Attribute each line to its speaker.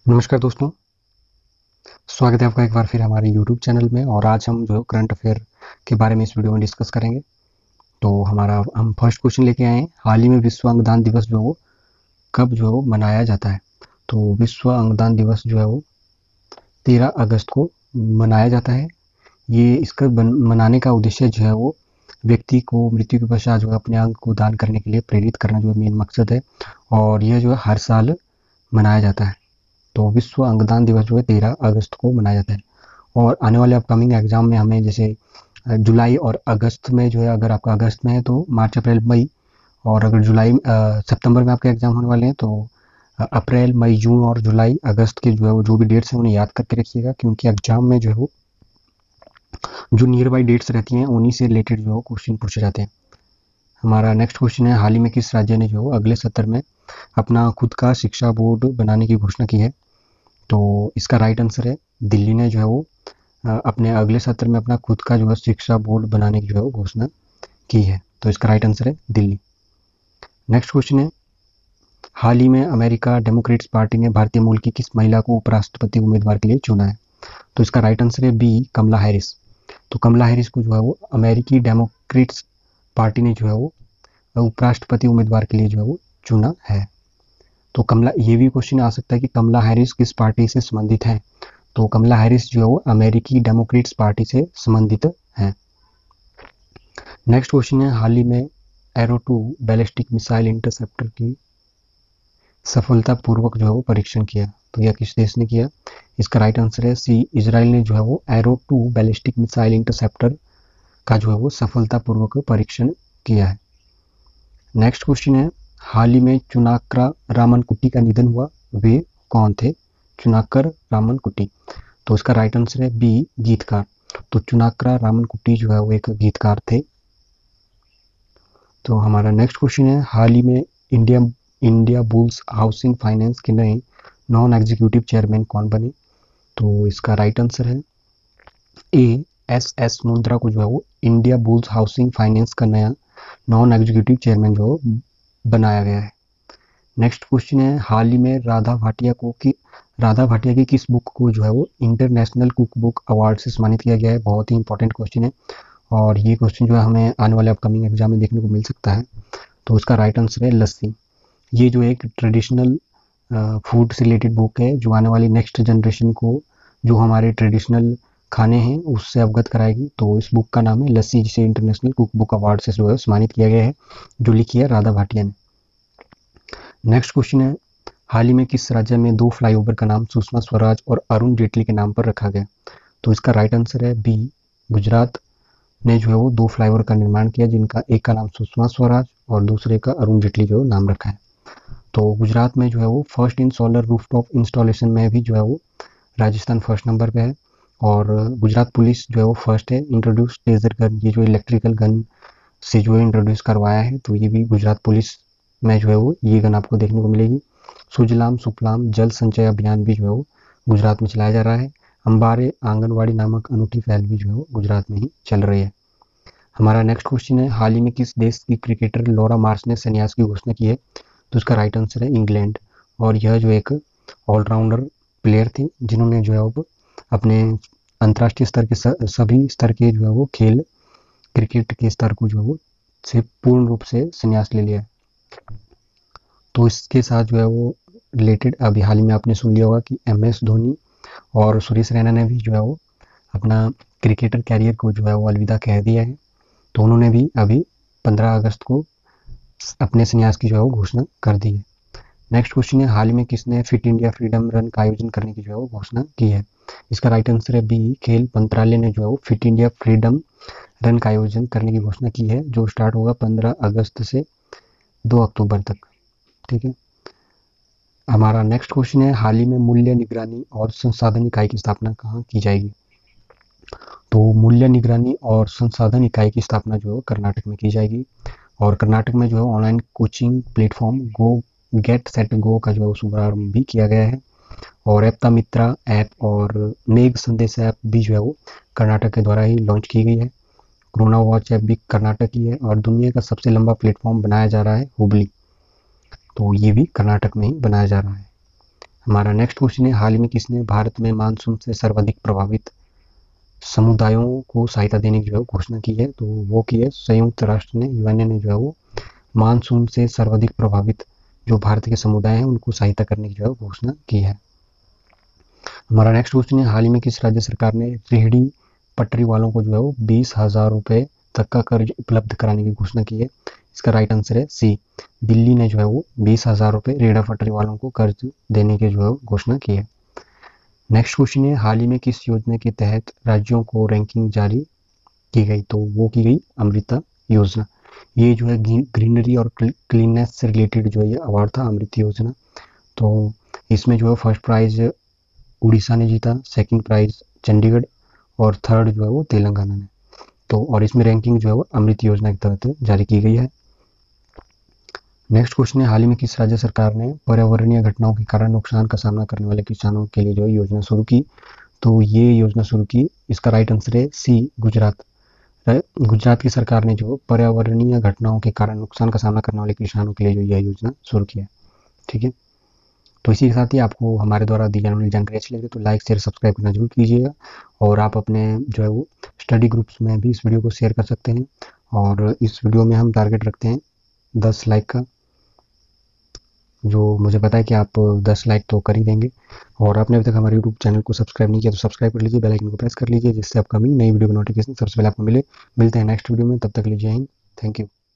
Speaker 1: नमस्कार दोस्तों, स्वागत है आपका एक बार फिर हमारे YouTube चैनल में। और आज हम जो है करंट अफेयर के बारे में इस वीडियो में डिस्कस करेंगे। तो हम फर्स्ट क्वेश्चन लेके आए हैं, हाल ही में विश्व अंगदान दिवस जो है वो कब जो है वो मनाया जाता है। तो विश्व अंगदान दिवस जो है वो 13 अगस्त को मनाया जाता है। ये इसका मनाने का उद्देश्य जो है वो व्यक्ति को मृत्यु के पश्चात जो है अपने अंग को दान करने के लिए प्रेरित करना जो है मेन मकसद है। और यह जो है हर साल मनाया जाता है। तो विश्व अंगदान दिवस जो है 13 अगस्त को मनाया जाता है। और आने वाले अपकमिंग एग्जाम में हमें जैसे जुलाई और अगस्त में जो है, अगर आपका अगस्त में है तो मार्च अप्रैल मई, और अगर सितंबर में आपके एग्जाम होने वाले हैं तो अप्रैल मई जून और जुलाई अगस्त के जो है वो जो भी डेट्स हैं उन्हें याद करके रखिएगा, क्योंकि एग्जाम में जो है वो जो नियर बाई डेट्स रहती हैं उन्हीं से रिलेटेड जो है क्वेश्चन पूछे जाते हैं। हमारा नेक्स्ट क्वेश्चन है, हाल ही में किस राज्य ने जो अगले सत्र में अपना खुद का शिक्षा बोर्ड बनाने की घोषणा की है। तो इसका राइट आंसर है दिल्ली ने जो है वो अपने अगले सत्र में अपना खुद का जो है शिक्षा बोर्ड बनाने की जो है वो घोषणा की है। तो इसका राइट आंसर है दिल्ली। नेक्स्ट क्वेश्चन है, हाल ही में अमेरिका डेमोक्रेट्स पार्टी ने भारतीय मूल की किस महिला को उपराष्ट्रपति उम्मीदवार के लिए चुना है। तो इसका राइट आंसर है बी, कमला हैरिस। तो कमला हैरिस को जो है वो अमेरिकी डेमोक्रेट्स पार्टी ने जो है वो उपराष्ट्रपति उम्मीदवार के लिए जो है वो चुना है। तो कमला, ये भी क्वेश्चन आ सकता है कि कमला हैरिस किस पार्टी से संबंधित है। तो कमला हैरिस जो है वो अमेरिकी डेमोक्रेट्स पार्टी से संबंधित है। नेक्स्ट क्वेश्चन है, हाल ही में एरो 2 बैलिस्टिक मिसाइल इंटरसेप्टर की सफलतापूर्वक जो है वो परीक्षण किया। तो यह किस देश ने किया। इसका राइट आंसर है सी, इजराइल ने जो है वो एरो 2 बैलिस्टिक मिसाइल इंटरसेप्टर का जो है वो सफलतापूर्वक परीक्षण किया है। नेक्स्ट क्वेश्चन है, हाल ही में चुनाक्रा रामन कुट्टी का निधन हुआ, वे कौन थे। चुनाकर रामन कुट्टी। तो इसका राइट आंसर है बी, गीतकार। तो चुनाक्रा रामन कुट्टी जो है वो एक गीतकार थे। तो हमारा नेक्स्ट क्वेश्चन है, हाल ही में इंडिया बुल्स हाउसिंग फाइनेंस के नए नॉन एग्जीक्यूटिव चेयरमैन कौन बने। तो इसका राइट आंसर है ए, एस मुंद्रा को जो है वो इंडिया बुल्स हाउसिंग फाइनेंस का नया नॉन एग्जीक्यूटिव चेयरमैन जो बनाया गया है। नेक्स्ट क्वेश्चन है, हाल ही में राधा भाटिया की किस बुक को जो है वो इंटरनेशनल कुक बुक अवार्ड से सम्मानित किया गया है। बहुत ही इंपॉर्टेंट क्वेश्चन है और ये क्वेश्चन जो है हमें आने वाले अपकमिंग एग्जाम में देखने को मिल सकता है। तो इसका राइट आंसर है लस्सी। ये जो एक ट्रेडिशनल फूड से रिलेटेड बुक है जो आने वाली नेक्स्ट जनरेशन को जो हमारे ट्रेडिशनल खाने हैं उससे अवगत कराएगी। तो इस बुक का नाम है लस्सी, जिसे इंटरनेशनल कुक बुक अवार्ड से जो है सम्मानित किया गया है, जो लिखी है राधा भाटिया ने। नेक्स्ट क्वेश्चन है, हाल ही में किस राज्य में 2 फ्लाईओवर का नाम सुषमा स्वराज और अरुण जेटली के नाम पर रखा गया। तो इसका राइट आंसर है बी, गुजरात ने जो है वो 2 फ्लाईओवर का निर्माण किया, जिनका एक का नाम सुषमा स्वराज और दूसरे का अरुण जेटली जो नाम रखा है। तो गुजरात में जो है वो first in solar rooftop installation में भी जो है वो राजस्थान फर्स्ट नंबर पे है। और गुजरात पुलिस जो है वो फर्स्ट है इंट्रोड्यूस टेजर गन, ये जो इलेक्ट्रिकल गन से जो है इंट्रोड्यूस करवाया है। तो ये भी गुजरात पुलिस में जो है वो ये गन आपको देखने को मिलेगी। सुजलाम सुफलाम जल संचय अभियान भी जो है वो गुजरात में चलाया जा रहा है। अंबारे आंगनवाड़ी नामक अनूठी पहल भी जो है वो गुजरात में ही चल रही है। हमारा नेक्स्ट क्वेश्चन है, हाल ही में किस देश की क्रिकेटर लॉरा मार्श ने संन्यास की घोषणा की है। तो इसका राइट आंसर है इंग्लैंड। और यह जो एक ऑलराउंडर प्लेयर थी जिन्होंने जो है वो अपने अंतर्राष्ट्रीय स्तर के सभी स्तर के जो है वो खेल क्रिकेट के स्तर को जो है वो से पूर्ण रूप से संन्यास ले लिया है। तो इसके साथ जो है वो रिलेटेड अभी हाल ही में आपने सुन लिया होगा कि MS धोनी और सुरेश रैना ने भी जो है वो अपना क्रिकेटर कैरियर को जो है वो अलविदा कह दिया है। तो उन्होंने भी अभी 15 अगस्त को अपने संन्यास की जो है वो घोषणा कर दी है। नेक्स्ट क्वेश्चन है, हाल ही में किसने फिट इंडिया फ्रीडम रन का आयोजन करने की जो है वो घोषणा की है। इसका राइट आंसर है बी, खेल मंत्रालय ने जो है वो फिट इंडिया फ्रीडम रन का आयोजन करने की घोषणा की है, जो स्टार्ट होगा 15 अगस्त से 2 अक्टूबर तक। ठीक है। हमारा नेक्स्ट क्वेश्चन है, हाल ही में मूल्य निगरानी और संसाधन इकाई की स्थापना कहाँ की जाएगी। तो मूल्य निगरानी और संसाधन इकाई की स्थापना जो है कर्नाटक में की जाएगी। और कर्नाटक में जो है online coaching platform get set go का जो है शुभारंभ भी किया गया है। और एप्ता मित्रा ऐप और मेघ संदेश ऐप भी जो है वो कर्नाटक के द्वारा ही लॉन्च की गई है। कोरोना वॉच ऐप भी कर्नाटक की है। और दुनिया का सबसे लंबा प्लेटफॉर्म बनाया जा रहा है हुबली, तो ये भी कर्नाटक में ही बनाया जा रहा है। हमारा नेक्स्ट क्वेश्चन है, हाल ही में किसने भारत में मानसून से सर्वाधिक प्रभावित समुदायों को सहायता देने की जो है घोषणा की है? तो वो की है संयुक्त राष्ट्र ने, यूएनए ने जो है वो मानसून से सर्वाधिक प्रभावित जो भारत के समुदाय हैं उनको सहायता करने की जो है घोषणा की है। हमारा नेक्स्ट क्वेश्चन है, हाल ही में किस राज्य सरकार ने रेहड़ी पटरी वालों को जो है वो 20,000 रुपए तक का कर्ज उपलब्ध कराने की घोषणा की है? इसका राइट आंसर है सी, दिल्ली ने जो है वो 20,000 रुपए रेहड़ा पटरी वालों को कर्ज देने की जो है घोषणा की है। नेक्स्ट क्वेश्चन है, हाल ही में किस योजना के तहत राज्यों को रैंकिंग जारी की गई? तो वो की गई अमृता योजना। ये जो है ग्रीनरी और क्लीननेस से रिलेटेड जो है ये अवार्ड था, अमृत योजना। तो इसमें जो है फर्स्ट प्राइज उड़ीसा ने जीता, सेकंड प्राइज चंडीगढ़ और थर्ड जो है वो तेलंगाना ने। तो और इसमें रैंकिंग जो है वो अमृत योजना के तहत जारी की गई है। नेक्स्ट क्वेश्चन है, हाल ही में किस राज्य सरकार ने पर्यावरणीय घटनाओं के कारण नुकसान का सामना करने वाले किसानों के लिए जो है योजना शुरू की? तो ये योजना शुरू की, इसका राइट आंसर है सी, गुजरात। गुजरात की सरकार ने जो पर्यावरणीय घटनाओं के कारण नुकसान का सामना करने वाले किसानों के लिए जो यह योजना शुरू की है। ठीक है, तो इसी के साथ ही आपको हमारे द्वारा दी जाने वाली जानकारी अच्छी लगे तो लाइक शेयर सब्सक्राइब करना जरूर कीजिएगा, और आप अपने जो है वो स्टडी ग्रुप्स में भी इस वीडियो को शेयर कर सकते हैं। और इस वीडियो में हम टारगेट रखते हैं 10 लाइक का, जो मुझे पता है कि आप 10 लाइक तो कर ही देंगे। और आपने अभी तक हमारे यूट्यूब चैनल को सब्सक्राइब नहीं किया तो सब्सक्राइब कर लीजिए, बेल आइकन को प्रेस कर लीजिए, जिससे अपकमिंग नई वीडियो की नोटिफिकेशन सबसे पहले आपको मिले। मिलते हैं नेक्स्ट वीडियो में, तब तक के लिए जय हिंद, थैंक यू।